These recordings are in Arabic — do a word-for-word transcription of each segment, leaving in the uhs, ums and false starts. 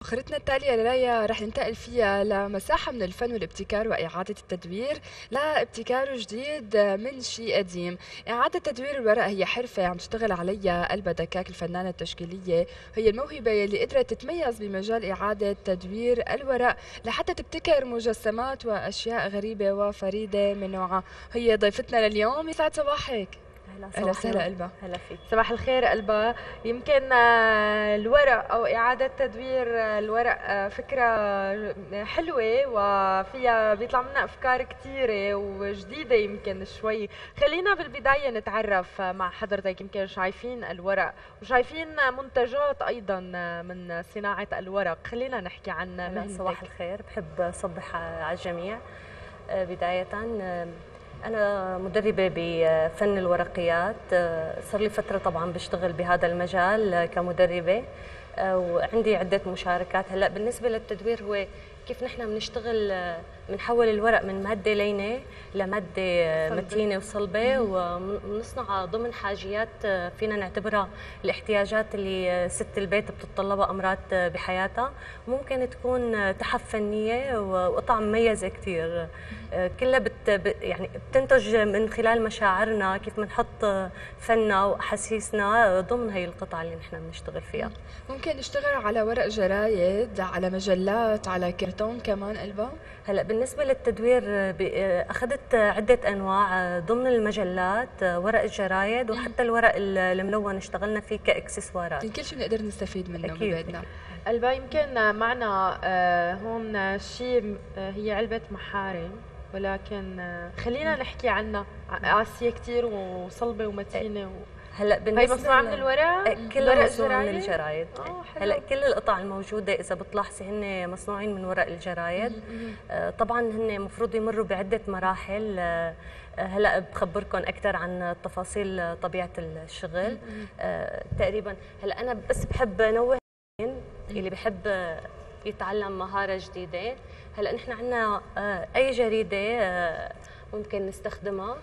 فقرتنا التالية لريا رح ننتقل فيها لمساحة من الفن والابتكار وإعادة التدوير لابتكار جديد من شيء قديم. إعادة تدوير الورق هي حرفة عم تشتغل عليها قلبها دكاك الفنانة التشكيلية، هي الموهبة اللي قدرت تتميز بمجال إعادة تدوير الورق لحتى تبتكر مجسمات وأشياء غريبة وفريدة من نوعها. هي ضيفتنا لليوم، يسعد صباحك. هلا اهلا صباح وسهلا قلبا. هلا فيك. صباح الخير قلبا. يمكن آه، الورق او اعاده تدوير آه، الورق آه، فكره حلوه وفيها بيطلع منها افكار كثيره وجديده. يمكن شوي خلينا بالبدايه نتعرف آه، مع حضرتك. يمكن شايفين الورق وشايفين منتجات ايضا آه، من صناعه الورق، خلينا نحكي عن مهنتك. صباح الخير، بحب صبح على الجميع. آه، بدايه آه، أنا مدربة بفن الورقيات، صار لي فترة طبعا بشتغل بهذا المجال كمدربة، وعندي عدة مشاركات. هلا بالنسبة للتدوير هو كيف نحن بنشتغل، بنحول الورق من مادة لينة لمادة صلبة. متينة وصلبة، وبنصنعها ضمن حاجيات فينا نعتبرها الاحتياجات اللي ست البيت بتتطلبها أمرات بحياتها. ممكن تكون تحف فنية وقطع مميزة كثير، كلها بت يعني بتنتج من خلال مشاعرنا، كيف بنحط فننا وأحاسيسنا ضمن هي القطع اللي نحن بنشتغل فيها. ممكن نشتغل على ورق جرايد، على مجلات، على كرتون كمان قلبا. هلا بالنسبه للتدوير اخذت عده انواع ضمن المجلات، ورق الجرايد وحتى الورق الملون اشتغلنا فيه كاكسسوارات. كل شيء بنقدر نستفيد منه ببيتنا. قلبا يمكن معنا هون شيء، هي علبه محارم، ولكن خلينا نحكي عنها. قاسيه كثير وصلبه ومتينه. هلا بالنسبه هي مصنوعه من الورق، كلها مصنوعه من الجرايد. آه هلا كل القطع الموجوده اذا بتلاحظي هن مصنوعين من ورق الجرايد. آه طبعا هن المفروض يمروا بعده مراحل. آه هلا بخبركم اكثر عن تفاصيل طبيعه الشغل. آه تقريبا هلا انا بس بحب انوه اللي بحب يتعلم مهاره جديده. هلا نحن عندنا آه اي جريده آه ممكن نستخدمها.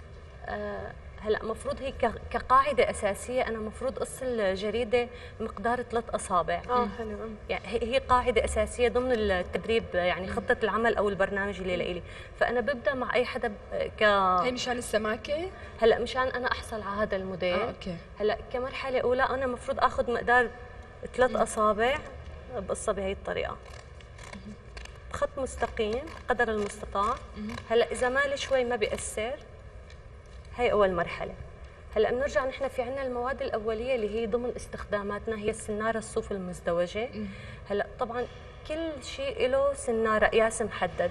آه هلا مفروض هي كقاعده اساسيه انا مفروض قص الجريده مقدار ثلاث اصابع. اه حلو. يعني هي قاعده اساسيه ضمن التدريب، يعني خطه العمل او البرنامج اللي لإلي. فانا ببدا مع اي حدا ك هي مشان السماكه. هلا مشان انا احصل على هذا الموديل. آه، أوكي. هلا كمرحله اولى انا مفروض اخذ مقدار ثلاث اصابع، بقصها بهي الطريقه خط مستقيم قدر المستطاع. هلا اذا مالي شوي ما بيأثر. هي أول مرحلة. هلا بنرجع نحن في عنا المواد الأولية اللي هي ضمن استخداماتنا، هي السنارة الصوف المزدوجة. هلا طبعا كل شيء له سنارة قياس محدد.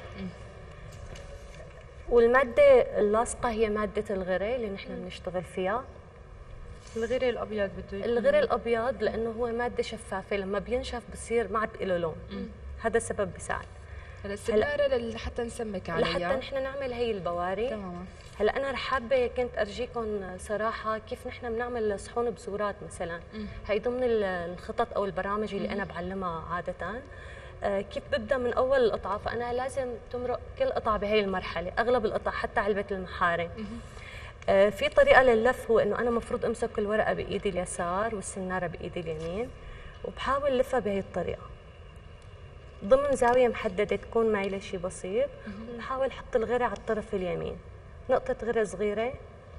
والمادة اللاصقة هي مادة الغري اللي نحن بنشتغل فيها. الغري الأبيض بده يكون. الغري الأبيض لأنه هو مادة شفافة، لما بينشف بصير ما عاد له لون. هذا السبب بيساعد. هلا السنارة حتى نسمك عليها، لحتى نحن نعمل هي البواري. تماما. هلا انا حابه كنت ارجيكم صراحه كيف نحن بنعمل صحون بزورات مثلا. م. هي ضمن الخطط او البرامج اللي م. انا بعلمها عاده. آه كيف ببدا من اول القطعه، فانا لازم تمرق كل قطعه بهي المرحله، اغلب القطع حتى علبه المحارم. آه في طريقه لللف، هو انه انا المفروض امسك الورقه بايدي اليسار والسناره بايدي اليمين، وبحاول لفها بهي الطريقه ضمن زاويه محدده تكون مايله شيء بسيط. بحاول احط الغيره على الطرف اليمين، نقطة غيرة صغيرة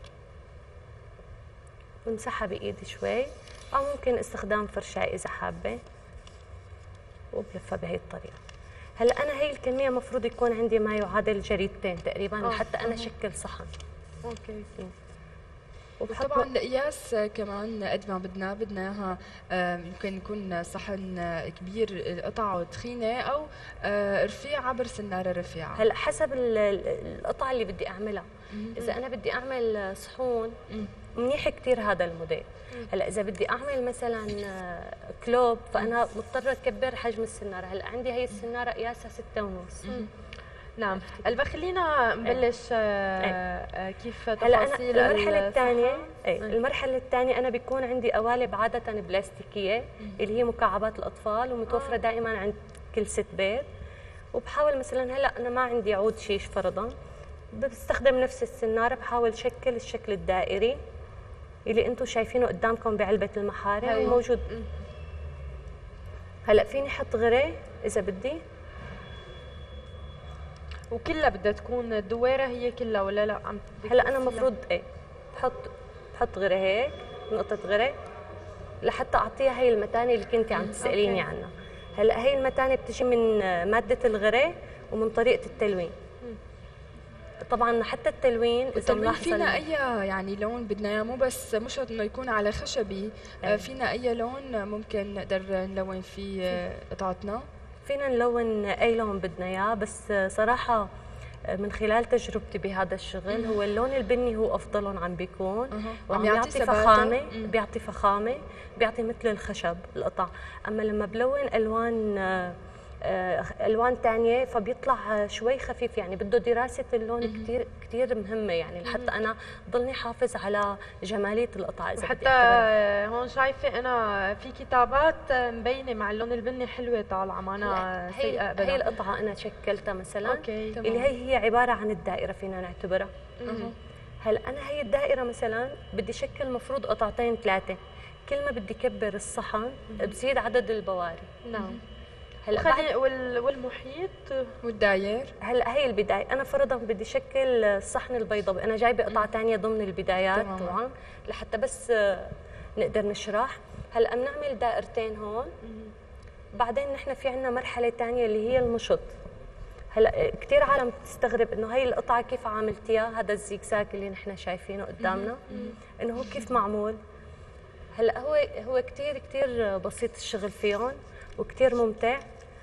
بمسحها بإيدي شوي، أو ممكن استخدام فرشاة إذا حابة، وبلفها بهي الطريقة. هلا أنا هي الكمية مفروض يكون عندي ما يعادل جريدتين تقريبا لحتى أنا شكل صحن. أوكي. وطبعا القياس كمان قد ما بدنا بدنا اياها. يمكن يكون صحن كبير قطعه تخينه او رفيع عبر سناره رفيعه. هلا حسب القطعه اللي بدي اعملها. اذا انا بدي اعمل صحون منيح كثير هذا الموديل. هلا اذا بدي اعمل مثلا كلوب فانا مضطره اكبر حجم السناره. هلا عندي هي السناره قياسها ستة ونص. نعم. قلبا خلينا نبلش. آه كيف تفاصيل المرحله الثانيه. اي المرحله الثانيه انا بيكون عندي قوالب عاده بلاستيكيه اللي هي مكعبات الاطفال ومتوفره دائما عند كل ست بيت. وبحاول مثلا هلا انا ما عندي عود شيش فرضا، بستخدم نفس السناره، بحاول شكل الشكل الدائري اللي انتم شايفينه قدامكم بعلبه المحارم موجود. هلا فيني احط غري اذا بدي. وكلها بدها تكون الدويره هي كلها ولا لا؟ عم هلا انا المفروض ايه بحط بحط غري هيك، نقطه غري لحتى اعطيها هي المتانه اللي كنتي عم تساليني عنها. هلا هي المتانه بتجي من ماده الغري ومن طريقه التلوين. طبعا حتى التلوين اذا ملاحظه فينا اي يعني لون بدنا اياه، مو بس مش شرط انه يكون على خشبي. أيه. فينا اي لون ممكن نقدر نلون فيه قطعتنا؟ فينا نلون اي لون بدنا اياه، بس صراحه من خلال تجربتي بهذا الشغل هو اللون البني هو افضلهم عم بيكون، وعم يعطي فخامه، بيعطي فخامه، بيعطي مثل الخشب القطع. اما لما بلون الوان الوان ثانيه فبيطلع شوي خفيف، يعني بده دراسه اللون كثير كثير مهمه، يعني لحتى انا ضلني حافظ على جماليه القطع. اذا حتى هون شايفه انا في كتابات مبينه مع اللون البني حلوه طالعه، معنا سيئه ابدا. هي القطعه انا شكلتها مثلا، أوكي. اللي هي هي عباره عن الدائره فينا نعتبرها. هلا انا هي الدائره مثلا بدي شكل مفروض قطعتين ثلاثه، كل ما بدي كبر الصحن بزيد عدد البواري. نعم. هلا بعد والمحيط والداير. هلا هي البدايه، انا فرضا بدي شكل الصحن البيضاوي، انا جايبه قطعه ثانيه ضمن البدايات طبعا لحتى بس نقدر نشرح. هلا بنعمل دائرتين هون، بعدين نحن في عندنا مرحله ثانيه اللي هي المشط. هلا كثير عالم بتستغرب انه هي القطعه كيف عملتيها، هذا الزيكزاك اللي نحن شايفينه قدامنا انه هو كيف معمول. هلا هو هو كثير كثير بسيط الشغل فيهم وكثير ممتع.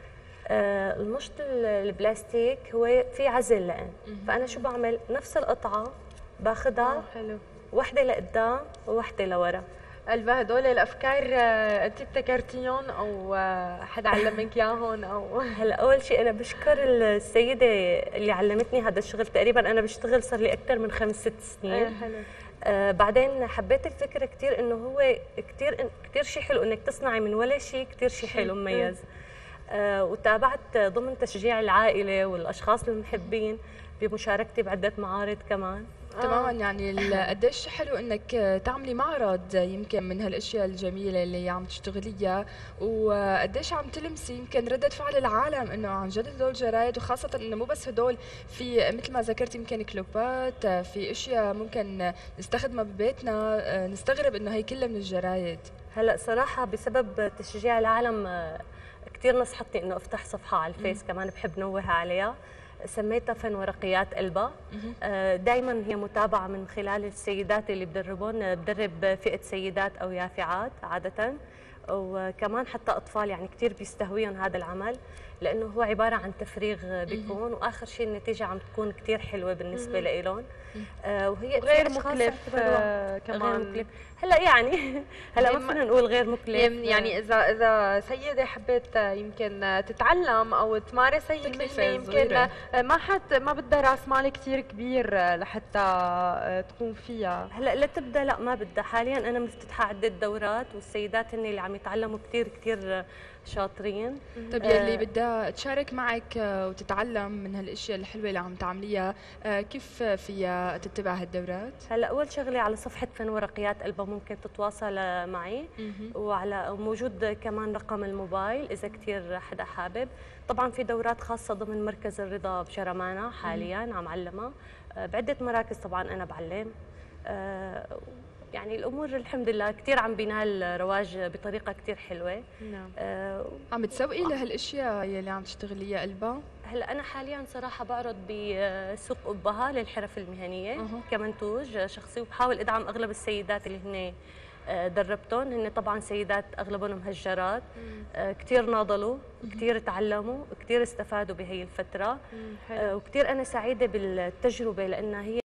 آه المشط البلاستيك هو في عزل لان، فانا شو بعمل؟ نفس القطعه باخذها حلو، وحده لقدام ووحده لورا. قلبها هدول الافكار انت ابتكرتيهم او حدا علمك اياهم او؟ هلا اول شيء انا بشكر السيده اللي علمتني هذا الشغل، تقريبا انا بشتغل صار لي اكثر من خمس ست سنين. ايه حلو. آه بعدين حبيت الفكره كثير، انه هو كثير كثير شيء حلو انك تصنعي من ولا شيء، كثير شيء حلو مميز. آه وتابعت ضمن تشجيع العائله والاشخاص المحبين بمشاركتي بعده معارض كمان. تماما. يعني قديش حلو انك تعملي معرض يمكن من هالاشياء الجميله اللي عم تشتغليها، وقديش عم تلمسي يمكن رده فعل العالم انه عن جد هدول جرايد، وخاصه انه مو بس هدول، في مثل ما ذكرتي يمكن كلوبات، في اشياء ممكن نستخدمها ببيتنا نستغرب انه هي كلها من الجرايد. هلا صراحه بسبب تشجيع العالم كثير نصحتني انه افتح صفحه على الفيس، كمان بحب نوه عليها، سميتها فن ورقيات قلبها. دائما هي متابعه من خلال السيدات اللي بدربون، بدرب فئه سيدات او يافعات عاده، وكمان حتى اطفال، يعني كثير بيستهويهم هذا العمل لانه هو عباره عن تفريغ بيكون، واخر شيء النتيجه عم تكون كثير حلوه بالنسبه لهم. آه وهي غير مكلف آه كمان. غير مكلف. هلا يعني هلا ما فينا نقول غير مكلف، يعني اذا اذا سيده حبيت يمكن تتعلم او تمارس هي المهنه، يمكن ما حد ما بدها راس مال كثير كبير لحتى تكون فيها. هلا لتبدا لا ما بدها، حاليا انا مفتتحه عده دورات، والسيدات هن اللي عم يتعلموا كثير كثير شاطرين. طيب يلي بدها تشارك معك وتتعلم من هالاشياء الحلوه اللي عم تعمليها، كيف فيها تتبع هالدورات؟ هلا اول شغله على صفحه فن ورقيات قلبها ممكن تتواصل معي، وعلى موجود كمان رقم الموبايل اذا كثير حدا حابب. طبعا في دورات خاصه ضمن مركز الرضا بجرمانه حاليا عم علمها، بعده مراكز طبعا انا بعلم. يعني الامور الحمد لله كثير عم بينال رواج بطريقه كثير حلوه. نعم. آه عم تسوقي لهالاشياء يلي عم تشتغليها قلبها؟ هلا انا حاليا صراحه بعرض بسوق قبها للحرف المهنيه أه. كمنتوج شخصي، وبحاول ادعم اغلب السيدات اللي هن دربتهم، هن طبعا سيدات اغلبهم مهجرات، كثير ناضلوا، كثير تعلموا، كثير استفادوا بهي الفتره، وكثير انا سعيده بالتجربه لانها هي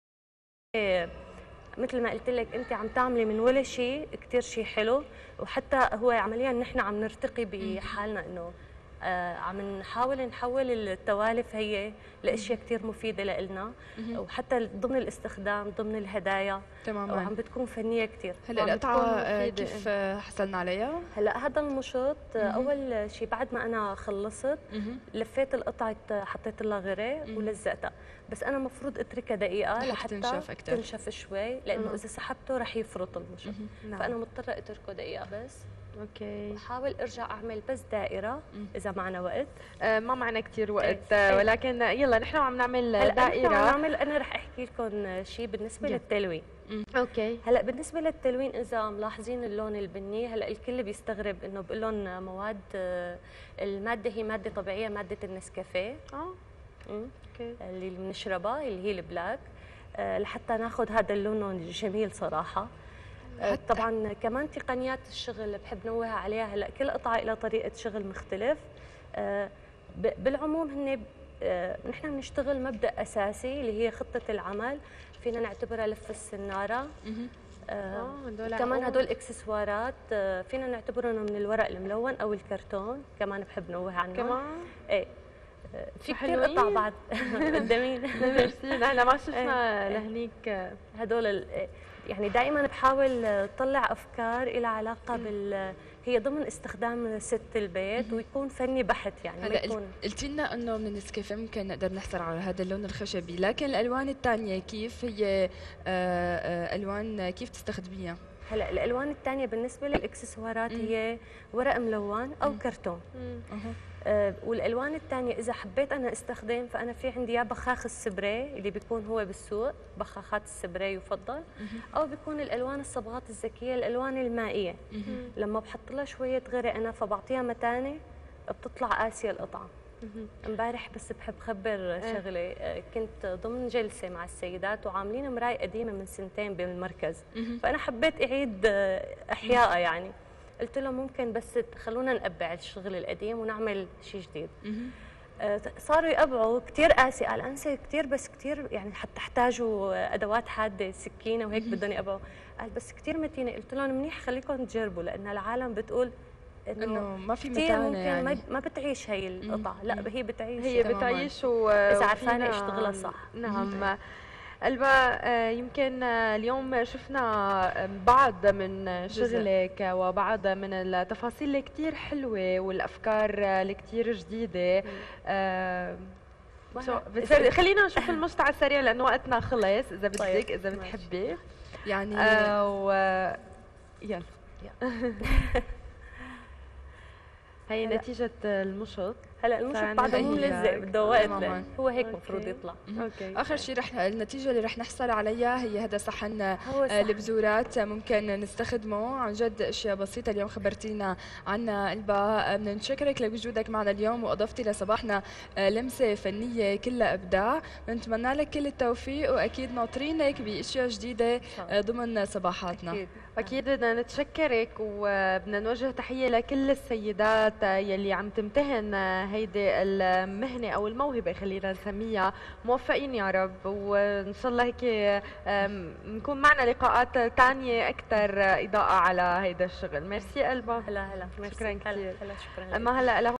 مثل ما قلت لك انت عم تعملي من ولا شيء كثير شيء حلو، وحتى هو عمليا نحن عم نرتقي بحالنا، انه آه عم نحاول نحول التوالف هي لاشياء كثير مفيده لنا، وحتى ضمن الاستخدام ضمن الهدايا تماما، وعم بتكون فنيه كثير. هلا القطعه كيف حصلنا عليها؟ هلا هذا المشط اول شيء بعد ما انا خلصت لفيت القطعه، حطيت لها غري ولزقتها، بس انا المفروض اتركها دقيقه لحتى تنشف اكثر، تنشف شوي، لانه اذا سحبته رح يفرط المشط، فانا مضطره اتركه دقيقه بس. اوكي. بحاول ارجع اعمل بس دائره اذا معنا وقت. آه ما معنا كثير وقت، إيه. آه ولكن يلا نحن عم نعمل هلا دائره. نحن عم نعمل، انا رح احكي لكم شيء بالنسبه يلا. للتلوين. اوكي. هلا بالنسبه للتلوين اذا ملاحظين اللون البني، هلا الكل بيستغرب انه بقول لهم مواد، الماده هي ماده طبيعيه، ماده النسكافيه اه مم. اوكي. اللي بنشربها اللي هي البلاك، أه لحتى ناخذ هذا اللون الجميل صراحه. أه طبعا كمان تقنيات الشغل بحب نوه عليها. هلا كل قطعه لها طريقه شغل مختلف. أه بالعموم هن أه نحن بنشتغل مبدا اساسي اللي هي خطه العمل، فينا نعتبرها لف السناره. آه هدول كمان هدول اكسسوارات آه فينا نعتبرهم من الورق الملون او الكرتون، كمان بحب نوه عنهم كمان. ايه آه في كثير قطع بعد قدامين. ميرسي، نحن ما شفنا لهنيك هدول يعني دائما بحاول اطلع افكار لها علاقه بال هي ضمن استخدام ست البيت ويكون فني بحت. يعني ما يكون قلتي لنا انه من النسكافيه ممكن نقدر نحصل على هذا اللون الخشبي، لكن الالوان الثانيه كيف هي الوان كيف تستخدميها؟ هلا الالوان الثانيه بالنسبه للاكسسوارات هي ورق ملون او مم. كرتون. آه والالوان الثانيه اذا حبيت انا استخدم، فانا في عندي يا بخاخ السبراي اللي بيكون هو بالسوق، بخاخات السبراي يفضل، او بيكون الالوان الصبغات الذكيه، الالوان المائيه. لما بحط لها شويه غرق انا فبعطيها متانه بتطلع قاسيه القطعه. امبارح بس بحب خبر شغله، كنت ضمن جلسه مع السيدات وعاملين مرايه قديمه من سنتين بالمركز، فانا حبيت اعيد احيائها. يعني قلت لهم ممكن بس خلونا نقبع الشغل القديم ونعمل شيء جديد. صاروا يقبعوا كثير قاسي، قال انسه كثير بس كثير يعني حتى احتاجوا ادوات حاده سكينه وهيك بدهم يقبعوا. قال بس كثير متينه. قلت لهم منيح خليكم تجربوا، لان العالم بتقول انه ما في متانه ممكن يعني. ما بتعيش هي القطعه، لا هي بتعيش هي بتعيش و... اذا عرفانه اشتغلها صح. نعم. ألبا يمكن اليوم شفنا بعض من شغلك وبعض من التفاصيل الكتير حلوة والأفكار الكتير جديدة. أه خلينا نشوف المقطع على السريع لأنه وقتنا خلص، إذا بدك طيب. إذا بتحبي يعني أه و... يلا هي نتيجة المشط. هلا المشط بعده مو ملزق، بده وقت، هو هيك المفروض يطلع. اوكي. اخر شيء رح النتيجه اللي رح نحصل عليها هي هذا صحن البزورات، ممكن نستخدمه. عن جد اشياء بسيطه اليوم خبرتينا عنها ألبا. بدنا نشكرك لوجودك معنا اليوم واضفتي لصباحنا لمسه فنيه كلها ابداع. بنتمنى لك كل التوفيق واكيد ناطرينك باشياء جديده ضمن صباحاتنا. اكيد اكيد بدنا نتشكرك وبدنا نوجه تحيه لكل السيدات يلي عم تمتهن هيدي المهنه او الموهبه خلينا نسميها. موفقين يا رب، وان شاء الله هيك نكون معنا لقاءات ثانيه اكثر اضاءه على هيدا الشغل. ميرسي ألبا. هلا هلا شكرا كثير. هلا شكرا. اما هلا